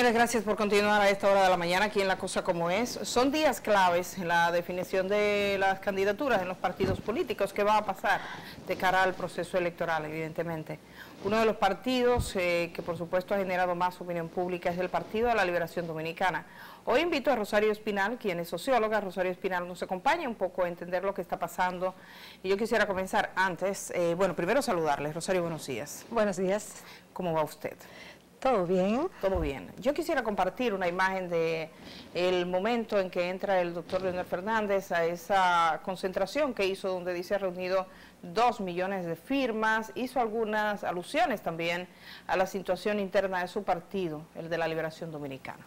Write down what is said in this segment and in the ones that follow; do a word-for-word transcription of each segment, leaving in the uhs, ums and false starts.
ustedes, gracias por continuar a esta hora de la mañana aquí en La Cosa Como Es. Son días claves en la definición de las candidaturas en los partidos políticos. ¿Qué va a pasar de cara al proceso electoral, evidentemente? Uno de los partidos eh, que por supuesto ha generado más opinión pública es el Partido de la Liberación Dominicana. Hoy invito a Rosario Espinal, quien es socióloga. Rosario Espinal nos acompaña un poco a entender lo que está pasando. Y yo quisiera comenzar antes, eh, bueno, primero saludarles. Rosario, buenos días. Buenos días. ¿Cómo va usted? ¿Todo bien? Todo bien. Yo quisiera compartir una imagen de el momento en que entra el doctor Leonel Fernández a esa concentración que hizo, donde dice ha reunido dos millones de firmas, hizo algunas alusiones también a la situación interna de su partido, el de la Liberación Dominicana.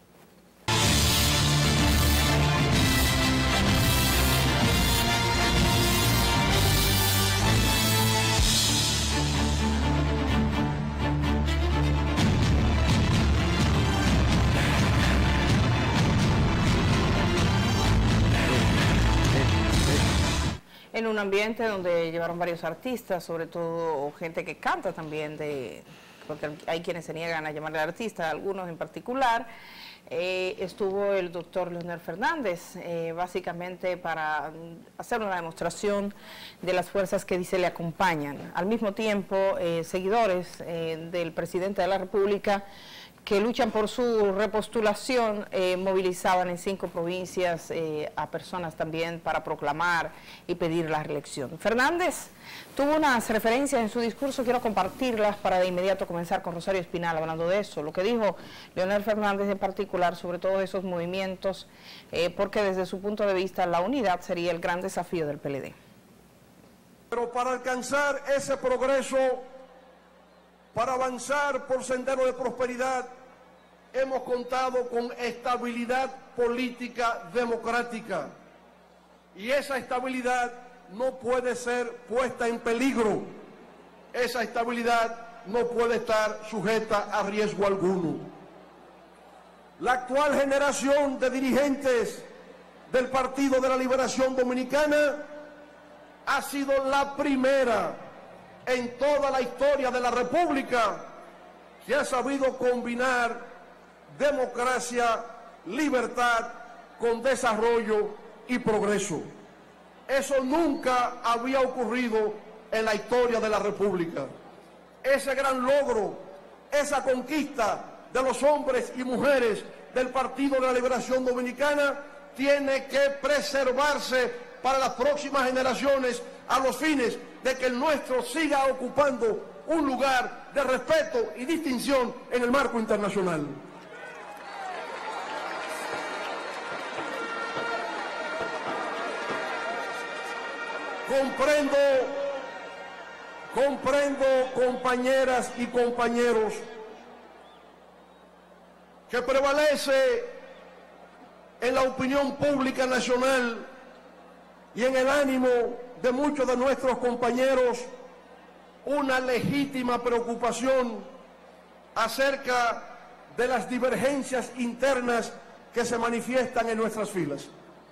En un ambiente donde llevaron varios artistas, sobre todo gente que canta también, de, porque hay quienes se niegan a llamarle artista, algunos en particular, eh, estuvo el doctor Leonel Fernández, eh, básicamente para hacer una demostración de las fuerzas que dice le acompañan. Al mismo tiempo, eh, seguidores eh, del presidente de la República, que luchan por su repostulación, eh, movilizaban en cinco provincias eh, a personas también para proclamar y pedir la reelección. Fernández tuvo unas referencias en su discurso, quiero compartirlas para de inmediato comenzar con Rosario Espinal hablando de eso, lo que dijo Leonel Fernández en particular sobre todos esos movimientos, eh, porque desde su punto de vista la unidad sería el gran desafío del P L D. Pero para alcanzar ese progreso, para avanzar por sendero de prosperidad, hemos contado con estabilidad política democrática. Y esa estabilidad no puede ser puesta en peligro. Esa estabilidad no puede estar sujeta a riesgo alguno. La actual generación de dirigentes del Partido de la Liberación Dominicana ha sido la primera en toda la historia de la República que ha sabido combinar democracia, libertad con desarrollo y progreso. Eso nunca había ocurrido en la historia de la República. Ese gran logro, esa conquista de los hombres y mujeres del Partido de la Liberación Dominicana tiene que preservarse para las próximas generaciones a los fines de que el nuestro siga ocupando un lugar de respeto y distinción en el marco internacional. Comprendo, comprendo, compañeras y compañeros, que prevalece en la opinión pública nacional y en el ánimo de muchos de nuestros compañeros una legítima preocupación acerca de las divergencias internas que se manifiestan en nuestras filas.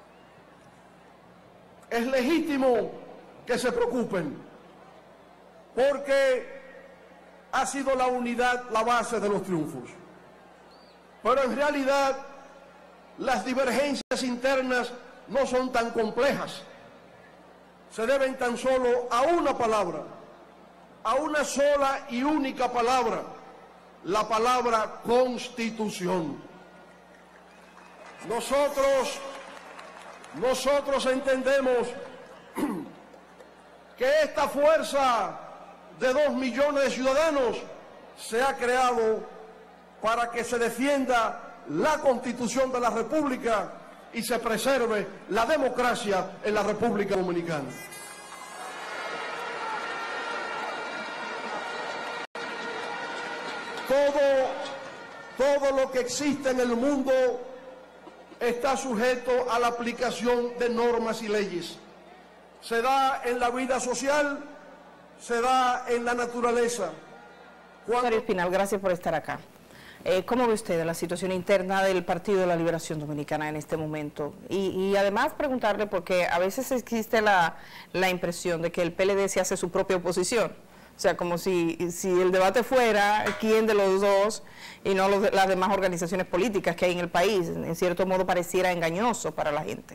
Es legítimo que se preocupen, porque ha sido la unidad la base de los triunfos. Pero en realidad las divergencias internas no son tan complejas. Se deben tan solo a una palabra, a una sola y única palabra, la palabra Constitución. Nosotros, nosotros entendemos que esta fuerza de dos millones de ciudadanos se ha creado para que se defienda la Constitución de la República y se preserve la democracia en la República Dominicana. Todo, todo lo que existe en el mundo está sujeto a la aplicación de normas y leyes. Se da en la vida social, se da en la naturaleza. Cuando... Rosario Espinal, gracias por estar acá. Eh, ¿Cómo ve usted la situación interna del Partido de la Liberación Dominicana en este momento? Y, y además preguntarle, porque a veces existe la, la impresión de que el P L D se hace su propia oposición. O sea, como si, si el debate fuera quién de los dos y no los, las demás organizaciones políticas que hay en el país. En cierto modo pareciera engañoso para la gente.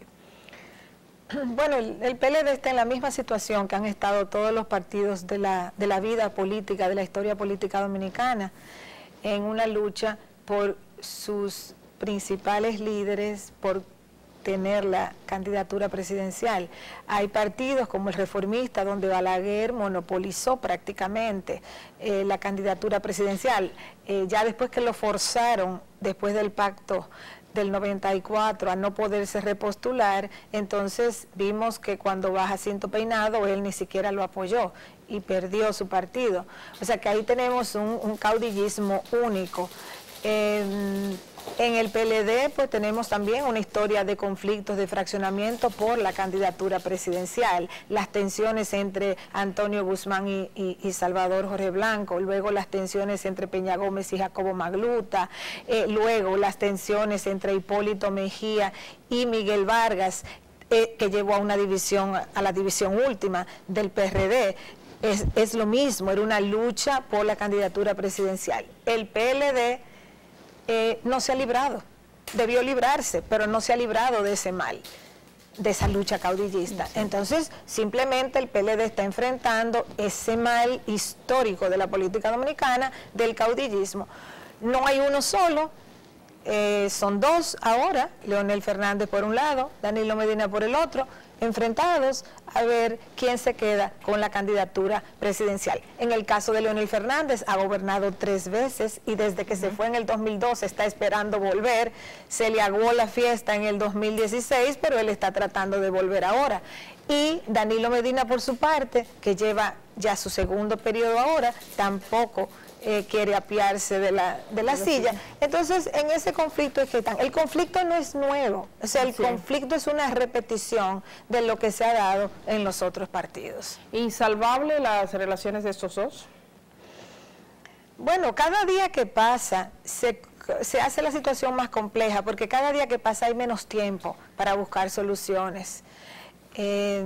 Bueno, el, el P L D está en la misma situación que han estado todos los partidos de la, de la vida política, de la historia política dominicana, en una lucha por sus principales líderes, por tener la candidatura presidencial. Hay partidos como el Reformista, donde Balaguer monopolizó prácticamente eh, la candidatura presidencial. Eh, ya después que lo forzaron, después del pacto del noventa y cuatro, a no poderse repostular, entonces vimos que cuando va Jacinto Peinado, él ni siquiera lo apoyó y perdió su partido. O sea que ahí tenemos un, un caudillismo único. Eh, en el P L D pues tenemos también una historia de conflictos, de fraccionamiento por la candidatura presidencial, las tensiones entre Antonio Guzmán y, y, y Salvador Jorge Blanco, luego las tensiones entre Peña Gómez y Jacobo Magluta, eh, luego las tensiones entre Hipólito Mejía y Miguel Vargas, eh, que llevó a una división, a la división última del P R D. Es, es lo mismo, era una lucha por la candidatura presidencial. El P L D Eh, no se ha librado, debió librarse, pero no se ha librado de ese mal, de esa lucha caudillista. Entonces, simplemente el P L D está enfrentando ese mal histórico de la política dominicana, del caudillismo. No hay uno solo, eh, son dos ahora, Leonel Fernández por un lado, Danilo Medina por el otro, enfrentados a ver quién se queda con la candidatura presidencial. En el caso de Leonel Fernández, ha gobernado tres veces y desde que se fue en el dos mil doce está esperando volver. Se le aguó la fiesta en el dos mil dieciséis, pero él está tratando de volver ahora. Y Danilo Medina, por su parte, que lleva ya su segundo periodo ahora, tampoco Eh, quiere apiarse de la, de la silla. Entonces, en ese conflicto es que están. El conflicto no es nuevo, o sea, el sí. conflicto es una repetición de lo que se ha dado en los otros partidos. ¿Insalvable las relaciones de estos dos? Bueno, cada día que pasa se, se hace la situación más compleja, porque cada día que pasa hay menos tiempo para buscar soluciones. Eh,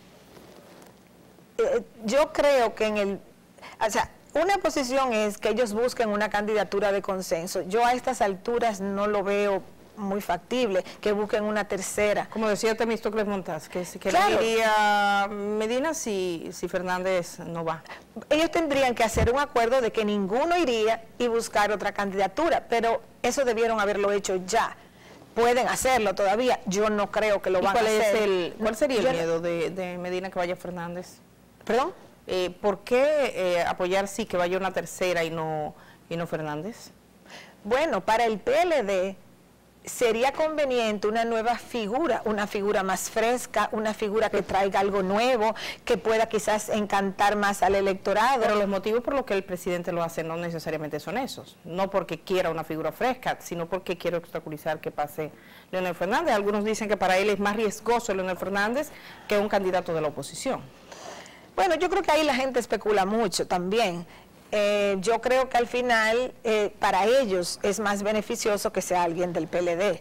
eh, yo creo que en el... O sea, una posición es que ellos busquen una candidatura de consenso. Yo a estas alturas no lo veo muy factible, que busquen una tercera. Como decía Temístocles Montaz, que, que claro. le diría Medina si, si Fernández no va. Ellos tendrían que hacer un acuerdo de que ninguno iría y buscar otra candidatura, pero eso debieron haberlo hecho ya. Pueden hacerlo todavía, yo no creo que lo van a hacer. Es el, ¿Cuál sería el yo miedo de, de Medina que vaya Fernández? ¿Perdón? Eh, ¿Por qué eh, apoyar sí que vaya una tercera y no, y no Fernández? Bueno, para el P L D sería conveniente una nueva figura, una figura más fresca, una figura que traiga algo nuevo, que pueda quizás encantar más al electorado. Pero los motivos por los que el presidente lo hace no necesariamente son esos, no porque quiera una figura fresca, sino porque quiere obstaculizar que pase Leonel Fernández. Algunos dicen que para él es más riesgoso Leonel Fernández que un candidato de la oposición. Bueno, yo creo que ahí la gente especula mucho también. Eh, yo creo que al final eh, para ellos es más beneficioso que sea alguien del P L D,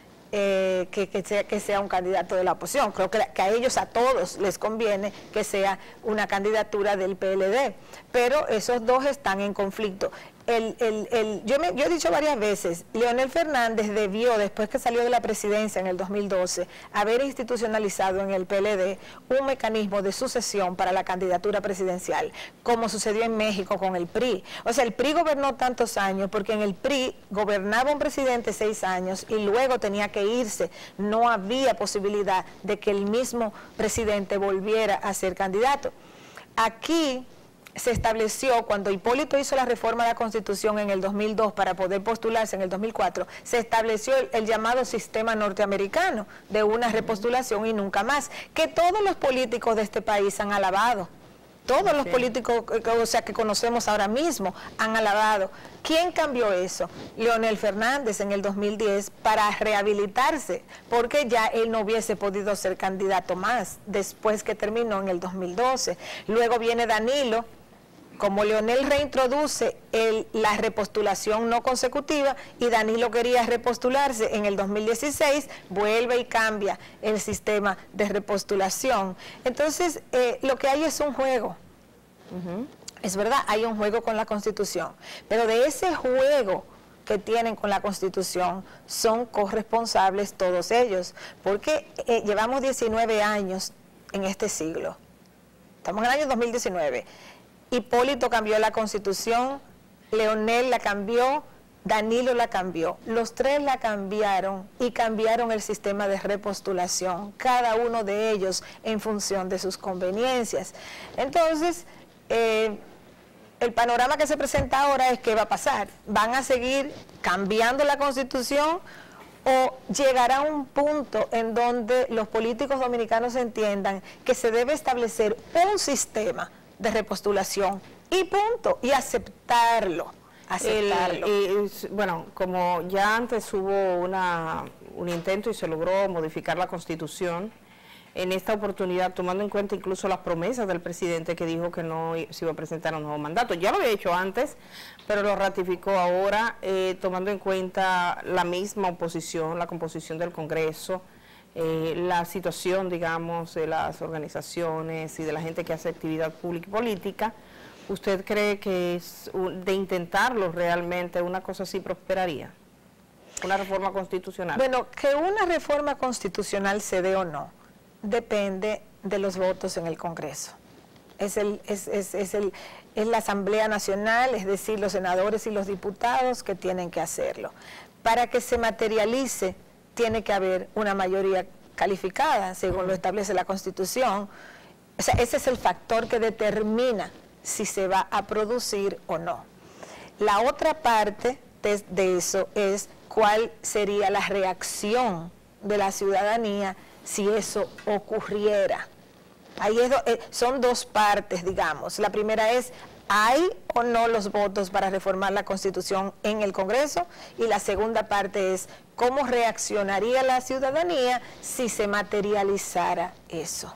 eh, que, que, sea, que sea un candidato de la oposición. Creo que, que a ellos, a todos, les conviene que sea una candidatura del P L D, pero esos dos están en conflicto. El, el, el, yo, me, yo he dicho varias veces, Leonel Fernández debió, después que salió de la presidencia en el dos mil doce, haber institucionalizado en el P L D un mecanismo de sucesión para la candidatura presidencial, como sucedió en México con el P R I. O sea, el P R I gobernó tantos años porque en el P R I gobernaba un presidente seis años y luego tenía que irse. No había posibilidad de que el mismo presidente volviera a ser candidato. Aquí se estableció, cuando Hipólito hizo la reforma de la Constitución en el dos mil dos para poder postularse en el dos mil cuatro, se estableció el, el llamado sistema norteamericano de una repostulación y nunca más, que todos los políticos de este país han alabado. Todos los sí. políticos, o sea, que conocemos ahora mismo, han alabado. ¿Quién cambió eso? Leonel Fernández en el dos mil diez para rehabilitarse, porque ya él no hubiese podido ser candidato más después que terminó en el dos mil doce. Luego viene Danilo. Como Leonel reintroduce el, la repostulación no consecutiva y Danilo quería repostularse en el dos mil dieciséis, vuelve y cambia el sistema de repostulación. Entonces, eh, lo que hay es un juego. Uh-huh. Es verdad, hay un juego con la Constitución, pero de ese juego que tienen con la Constitución son corresponsables todos ellos, porque eh, llevamos diecinueve años en este siglo. Estamos en el año dos mil diecinueve. Hipólito cambió la Constitución, Leonel la cambió, Danilo la cambió. Los tres la cambiaron y cambiaron el sistema de repostulación, cada uno de ellos en función de sus conveniencias. Entonces, eh, el panorama que se presenta ahora es qué va a pasar. ¿Van a seguir cambiando la Constitución o llegará un punto en donde los políticos dominicanos entiendan que se debe establecer un sistema de repostulación y punto, y aceptarlo? aceptarlo. El, y, bueno, como ya antes hubo una, un intento y se logró modificar la Constitución, en esta oportunidad, tomando en cuenta incluso las promesas del presidente que dijo que no se iba a presentar un nuevo mandato. Ya lo había hecho antes, pero lo ratificó ahora, eh, tomando en cuenta la misma oposición, la composición del Congreso, eh, la situación, digamos, de las organizaciones y de la gente que hace actividad pública y política. ¿Usted cree que es de intentarlo realmente una cosa así prosperaría? ¿Una reforma constitucional? Bueno, que una reforma constitucional se dé o no, depende de los votos en el Congreso. Es, el, es, es, es, el, es la Asamblea Nacional, es decir, los senadores y los diputados que tienen que hacerlo. Para que se materialice, tiene que haber una mayoría calificada, según lo establece la Constitución. O sea, ese es el factor que determina si se va a producir o no. La otra parte de, de eso es cuál sería la reacción de la ciudadanía si eso ocurriera. Ahí es do, eh, son dos partes, digamos. La primera es, ¿hay o no los votos para reformar la Constitución en el Congreso? Y la segunda parte es, ¿cómo reaccionaría la ciudadanía si se materializara eso?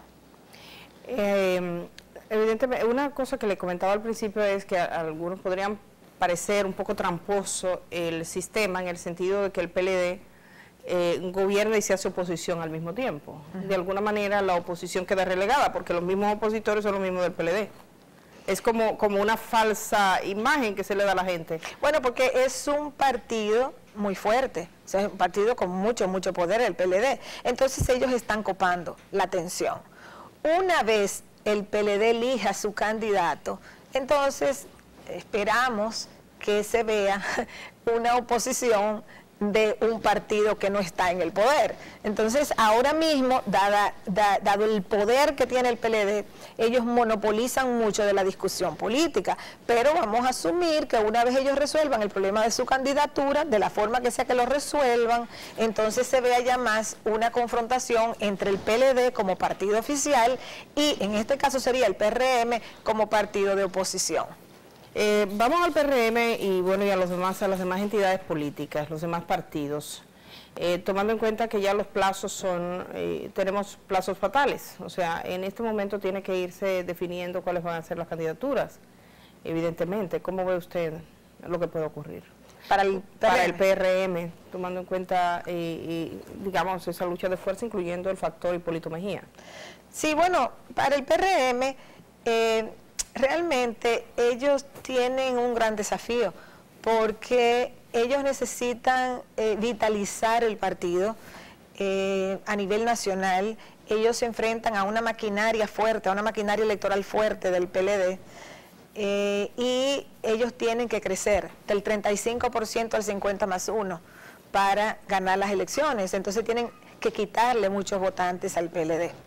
Eh, evidentemente, una cosa que le comentaba al principio es que a, a algunos podrían parecer un poco tramposo el sistema, en el sentido de que el P L D Eh, gobierna y se hace oposición al mismo tiempo. Uh-huh. De alguna manera la oposición queda relegada porque los mismos opositores son los mismos del P L D. Es como, como una falsa imagen que se le da a la gente. Bueno, porque es un partido muy fuerte, o sea, es un partido con mucho, mucho poder, el P L D. Entonces ellos están copando la atención. Una vez el P L D elija su candidato, entonces esperamos que se vea una oposición de un partido que no está en el poder. Entonces, ahora mismo, dada, da, dado el poder que tiene el P L D, ellos monopolizan mucho de la discusión política, pero vamos a asumir que una vez ellos resuelvan el problema de su candidatura, de la forma que sea que lo resuelvan, entonces se vea ya más una confrontación entre el P L D como partido oficial y, en este caso sería el P R M como partido de oposición. Eh, vamos al P R M y bueno y a los demás, a las demás entidades políticas, los demás partidos, eh, tomando en cuenta que ya los plazos son, eh, tenemos plazos fatales, o sea, en este momento tiene que irse definiendo cuáles van a ser las candidaturas, evidentemente. ¿Cómo ve usted lo que puede ocurrir para el P R M, para el P R M tomando en cuenta, eh, eh, digamos, esa lucha de fuerza, incluyendo el factor Hipólito Mejía? Sí, bueno, para el P R M, eh, realmente ellos tienen un gran desafío porque ellos necesitan eh, vitalizar el partido eh, a nivel nacional. Ellos se enfrentan a una maquinaria fuerte, a una maquinaria electoral fuerte del P L D eh, y ellos tienen que crecer del treinta y cinco por ciento al cincuenta más uno para ganar las elecciones. Entonces tienen que quitarle muchos votantes al P L D.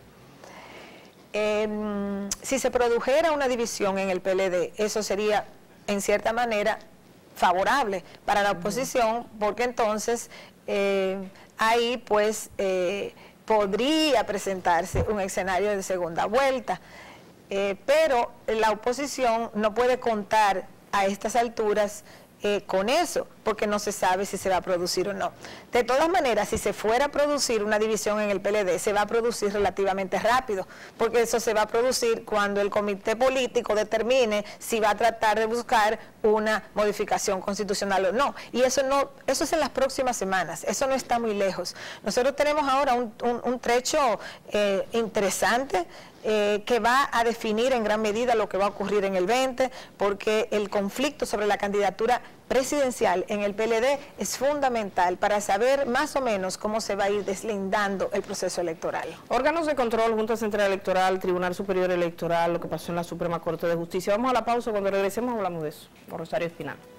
Eh, si se produjera una división en el P L D, eso sería en cierta manera favorable para la oposición, porque entonces eh, ahí pues eh, podría presentarse un escenario de segunda vuelta, eh, pero la oposición no puede contar a estas alturas eh, con eso, porque no se sabe si se va a producir o no. De todas maneras, si se fuera a producir una división en el P L D, se va a producir relativamente rápido, porque eso se va a producir cuando el comité político determine si va a tratar de buscar una modificación constitucional o no. Y eso no, eso es en las próximas semanas, eso no está muy lejos. Nosotros tenemos ahora un, un, un trecho eh, interesante eh, que va a definir en gran medida lo que va a ocurrir en el veinte, porque el conflicto sobre la candidatura presidencial en el P L D es fundamental para saber más o menos cómo se va a ir deslindando el proceso electoral. Órganos de control, Junta Central Electoral, Tribunal Superior Electoral, lo que pasó en la Suprema Corte de Justicia. Vamos a la pausa, cuando regresemos hablamos de eso, con Rosario Espinal.